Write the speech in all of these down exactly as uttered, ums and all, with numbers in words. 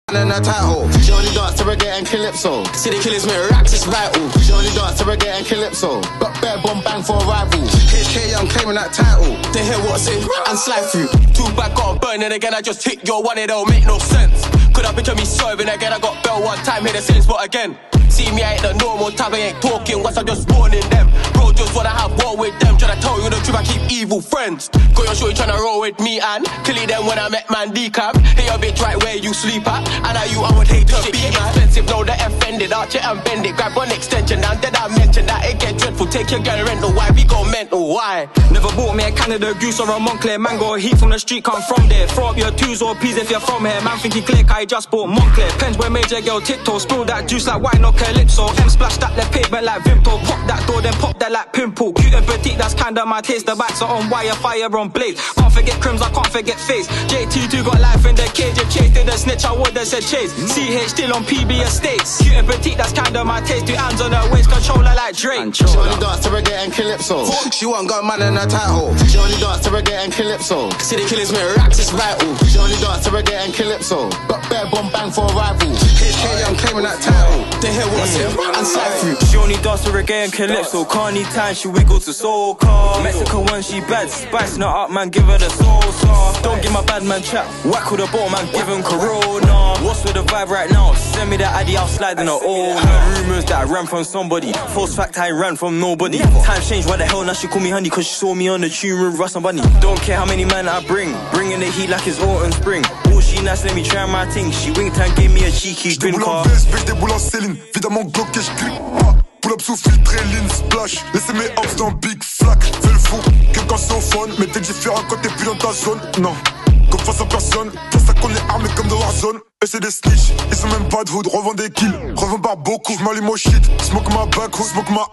and a title. She only dance to reggae and calypso. See the killers make racks, it's vital. She only dance to reggae and calypso. Got bare bomb bang for a rival. H K Young claiming that title. They hear what's in and slide through. Two back got burning again, I just hit your one, it don't make no sense. Could have picture me serving again, I got bell one time, hit the same spot again. See me, I ain't the normal type, I ain't talking once I just warning them. Bro, just wanna have war with them. Tryna tell you the truth, I keep evil friends. Got your shorty tryna roll with me and killing them when I met man decam. Hey your bitch right where you sleep at. And now you I would hate to be expensive. No, the offended, arch it and bend it. Grab one extension and then I mention that it get dreadful. Take your girl rental, why we go mental, why? Never bought me a Canada Goose or a Montclair mango. Heat from the street, come from there. Throw up your twos or peas if you're from here. Man thinking click, I just bought Montclair. Pens where major girl tiptoe. Spill that juice like wine or calypso. M splash that left pavement like Vimto. Pop that door then pop that like pimple. Cute and petite, that's kinda my taste. The backs are on wire, fire on blades. Can't forget crims, I can't forget face. J T two got life in the cage. If Chase did a snitch, I would've said Chase. C H still on P B estates. Cute and petite, that's kinda my taste. Two hands on her waist, controller like Drake. She only dance to reggae and calypso. She want got man and a title. She only dance to reggae and calypso. See the killers make racks, it's vital. She only dance to reggae and calypso. Got bare bomb bang for a rival. H K Young claiming that title. They hear what's in and slide through. She only dance to reggae and calypso. Can't need time, she wiggle to soca. Mexican when she bad, spicing her up, man, give her the salsa. Don't give my bad man chat, whack with a ball, man, give him corona. What's with the vibe right now? Send me that addy, I'll slide in her all. Heard rumours that I ran from somebody. False fact, I ran from nobody. Times changed, why the hell now she call me honey? Cause she saw me on the tune with Russ and Bunny. Don't care how many men I bring, bringing the heat like it's autumn spring. Oh, she nice, let me try my thing. She winked and gave me a cheeky grin car. Je déboule en Céline, évidemment Glock et je clique pas. Pull up sous filtré, lean, splash. Laissez mes hops dans big flac. Fais le fou, que quand c'est au fun. Mais t'es différent quand t'es plus dans ta zone. Non, comme face à personne. Pour ça qu'on est armé comme de Warzone. Et c'est des snitch, ils sont même pas de hood. Revends des kills, revends par beaucoup. J'm'allume au shit, smoke ma back, smoke ma.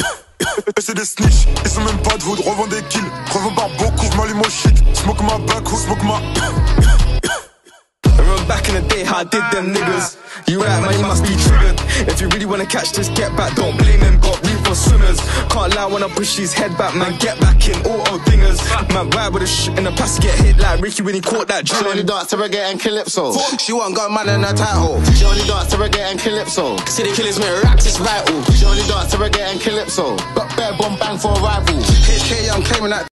Et c'est des snitch, ils sont même pas de hood. Revends des kills, revends par beaucoup. J'm'allume au shit, smoke ma back, smoke ma. I remember back in the day how I did them niggas. You right man, you must be triggered. If you really wanna catch this, get back, don't blame them, got room for swimmers. Can't lie when I push his head back, man, get back in, auto dingers. Man, ride with a shit in the past, get hit like Ricky when he caught that drill. She only dance to reggae and calypso. She want got man and a title. She only dance to reggae and calypso. See the killers make racks, it's vital. She only dance to reggae and calypso. Got bare bomb bang for a rival. H K Young claiming that